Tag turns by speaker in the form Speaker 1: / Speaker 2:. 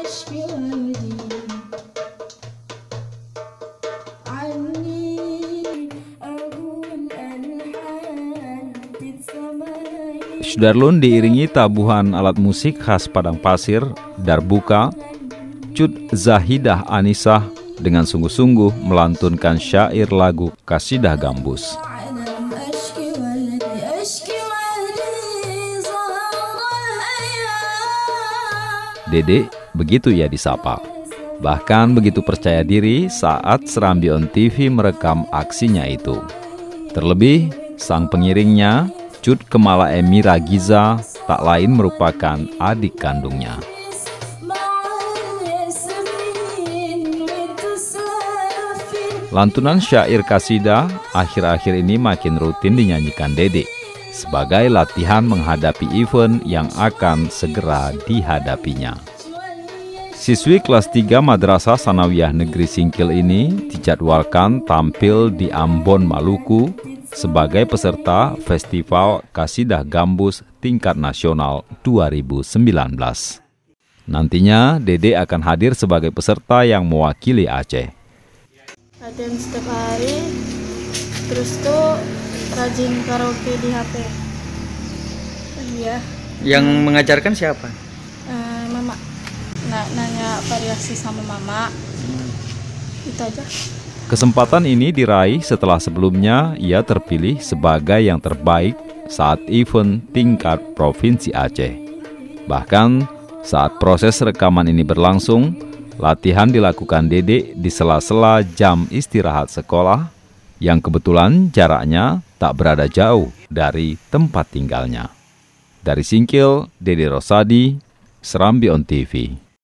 Speaker 1: Sudarlun diiringi tabuhan alat musik khas Padang Pasir, Darbuka. Cut Zahidah Anisah dengan sungguh-sungguh melantunkan syair lagu Kasidah Gambus. Dede begitu ia disapa. Bahkan begitu percaya diri saat Serambi On TV merekam aksinya itu. Terlebih, sang pengiringnya, Cut Kemala Emira Giza, tak lain merupakan adik kandungnya. Lantunan syair kasidah akhir-akhir ini makin rutin dinyanyikan Dede sebagai latihan menghadapi event yang akan segera dihadapinya. Siswi kelas 3 Madrasah Sanawiyah Negeri Singkil ini dijadwalkan tampil di Ambon, Maluku sebagai peserta Festival Kasidah Gambus tingkat nasional 2019. Nantinya Dede akan hadir sebagai peserta yang mewakili Aceh.
Speaker 2: Latihan setiap hari, terus tuh rajin karaoke di HP. Iya.
Speaker 3: Yang mengajarkan siapa?
Speaker 2: Mama. Nanya variasi sama mama. Itu aja.
Speaker 1: Kesempatan ini diraih setelah sebelumnya ia terpilih sebagai yang terbaik saat event tingkat Provinsi Aceh. Bahkan saat proses rekaman ini berlangsung, latihan dilakukan Dede di sela-sela jam istirahat sekolah yang kebetulan jaraknya tak berada jauh dari tempat tinggalnya. Dari Singkil, Dede Rosadi, Serambi On TV.